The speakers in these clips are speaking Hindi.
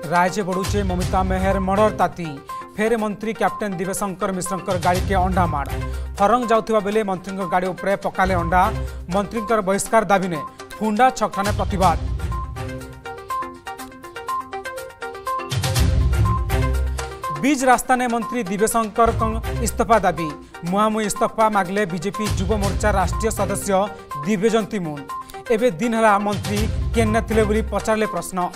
राज्य बढ़ुचे ममिता मेहर मर्डर ताती फेर मंत्री कैप्टेन दिव्यशंकर मिश्र गाड़ी के अंडा माड़ फरंग जाउथिबा बेले मंत्री गाड़ी उपरे पकाले अंडा मंत्री बहिष्कार दाबी ने फुंडा छकठाने प्रतिवाद। बीज रास्ता ने मंत्री दिव्यशंकर इस्तीफा दाबी मुहामुही इस्तीफा मागले बीजेपी युव मोर्चा राष्ट्रीय सदस्य दिव्यजंती मुन एवं दिन है मंत्री केन्ना थिले बोली पचारे प्रश्न।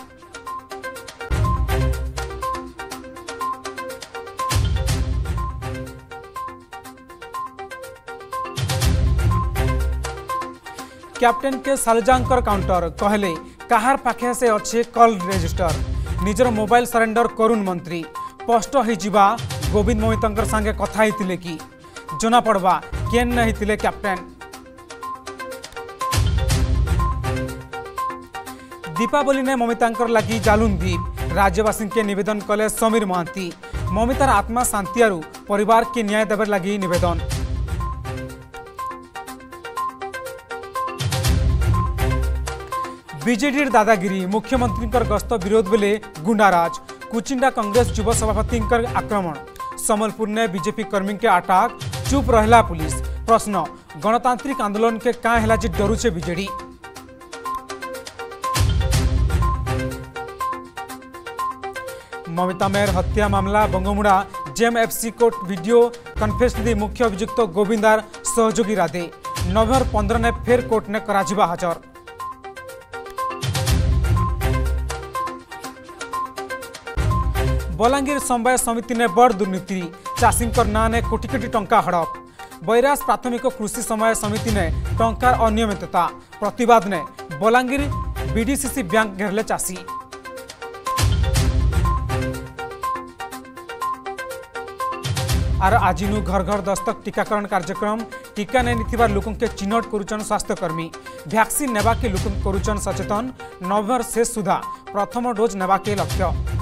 कैप्टेन के सालुजांकर काउंटर कहले कहार पाखे से अच्छे कॉल रजिस्टर निजर मोबाइल सरेंडर करुण मंत्री स्पष्ट होइजिबा गोविंद ममिता संगे कथा होइतिले कि जना पड़वा केन होइतिले कैप्टेन। दीपावली ने ममिता लगी जालुन दीप राज्यवासी के निवेदन कले समीर महांती ममितार आत्मा शांतियारु परिवार के न्याय देवर लगी निवेदन। बीजेडी दादागिरी मुख्यमंत्री गस्त विरोध बेले गुंडाराज कुचिंडा कांग्रेस युव सभापति आक्रमण समलपुर ने बीजेपी कर्मी के अटैक चुप रहला पुलिस प्रश्न गणतांत्रिक आंदोलन के क्या है जे डरुचे बीजेडी। ममिता मेहर हत्या मामला Bangomunda JMFC court video confess दी मुख्य अभियुक्त गोविंदार सहयोगी राधे नवंबर 15 ने फेर कोर्ट ने कराजिबा हाजर। बलांगीर समवाय समिति ने बड़ दुर्नीति चाषी ना ने कोटी कोटी टंका हड़प बैरास प्राथमिक कृषि समवाय समिति ने टंकार अनियमितता प्रतिवाद ने बलांगीर बीडीसीसी बैंक घेरले चाषी। आर आजिनु घर घर दस्तक टीकाकरण कार्यक्रम टीका नहीं लोकों के चिन्हट करुचन स्वास्थ्यकर्मी वैक्सीन नेबा के लोक करुचन सचेतन नवंबर शेष सुधा प्रथम डोज नेबा के लक्ष्य।